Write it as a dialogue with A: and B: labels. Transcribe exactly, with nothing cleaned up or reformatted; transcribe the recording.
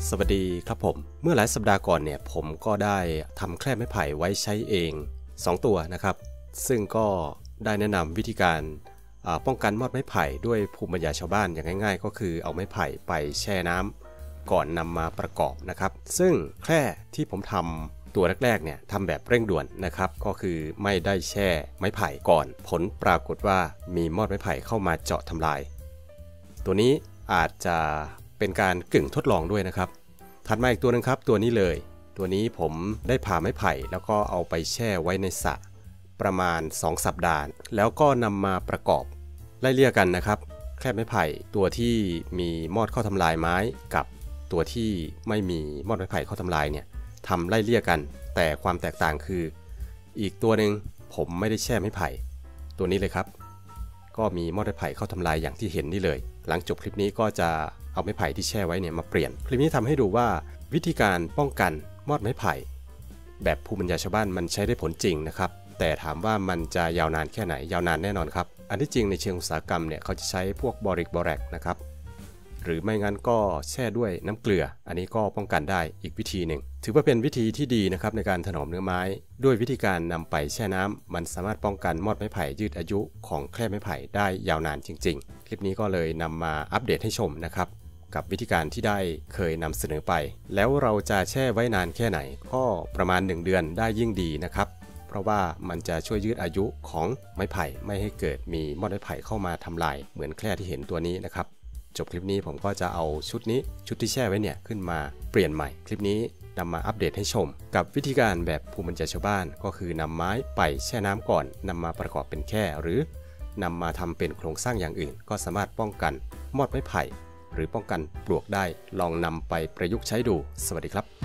A: สวัสดีครับผมเมื่อหลายสัปดาห์ก่อนเนี่ยผมก็ได้ทำแคร่ไม้ไผ่ไว้ใช้เองสองตัวนะครับซึ่งก็ได้แนะนำวิธีการป้องกันมอดไม้ไผ่ด้วยภูมิปัญญาชาวบ้านอย่างง่ายๆก็คือเอาไม้ไผ่ไปแช่น้ำก่อนนำมาประกอบนะครับซึ่งแคร่ที่ผมทำตัวแรกๆเนี่ยทำแบบเร่งด่วนนะครับก็คือไม่ได้แช่ไม้ไผ่ก่อนผลปรากฏว่ามีมอดไม้ไผ่เข้ามาเจาะทำลายตัวนี้อาจจะเป็นการกึ่งทดลองด้วยนะครับถัดมาอีกตัวนึงครับตัวนี้เลยตัวนี้ผมได้ผ่าไม้ไผ่แล้วก็เอาไปแช่ไว้ในสระประมาณสองสัปดาห์แล้วก็นำมาประกอบไล่เลี่ยกันนะครับแคร่ไม้ไผ่ตัวที่มีมอดเข้าทำลายไม้กับตัวที่ไม่มีมอดไม้ไผ่เข้าทำลายเนี่ยทำไล่เลี่ยกันแต่ความแตกต่างคืออีกตัวหนึ่งผมไม่ได้แช่ไม้ไผ่ตัวนี้เลยครับก็มีมอดไม้ไผ่เข้าทำลายอย่างที่เห็นนี่เลยหลังจบคลิปนี้ก็จะเอาไม้ไผ่ที่แช่ไว้เนี่ยมาเปลี่ยนคลิปนี้ทำให้ดูว่าวิธีการป้องกันมอดไม้ไผ่แบบภูมิปัญญาชาวบ้านมันใช้ได้ผลจริงนะครับแต่ถามว่ามันจะยาวนานแค่ไหนยาวนานแน่นอนครับอันที่จริงในเชิงอุตสาหกรรมเนี่ยเขาจะใช้พวกบอริกบอแรกนะครับหรือไม่งั้นก็แช่ด้วยน้ำเกลืออันนี้ก็ป้องกันได้อีกวิธีหนึ่งถือว่าเป็นวิธีที่ดีนะครับในการถนอมเนื้อไม้ด้วยวิธีการนำไปแช่น้ำมันสามารถป้องกันมอดไม้ไผ่ยืดอายุของแคร่ไม้ไผ่ได้ยาวนานจริงๆคลิปนี้ก็เลยนำมาอัปเดตให้ชมนะครับกับวิธีการที่ได้เคยนำเสนอไปแล้วเราจะแช่ไว้นานแค่ไหนก็ประมาณหนึ่งเดือนได้ยิ่งดีนะครับเพราะว่ามันจะช่วยยืดอายุของไม้ไผ่ไม่ให้เกิดมีมอดไม้ไผ่เข้ามาทำลายเหมือนแคร่ที่เห็นตัวนี้นะครับจบคลิปนี้ผมก็จะเอาชุดนี้ชุดที่แช่ไว้เนี่ยขึ้นมาเปลี่ยนใหม่คลิปนี้นำมาอัปเดตให้ชมกับวิธีการแบบภูมิปัญญาชาวบ้านก็คือนำไม้ไปแช่น้ำก่อนนำมาประกอบเป็นแคร่หรือนำมาทำเป็นโครงสร้างอย่างอื่นก็สามารถป้องกันมอดไม้ไผ่หรือป้องกันปลวกได้ลองนำไปประยุกต์ใช้ดูสวัสดีครับ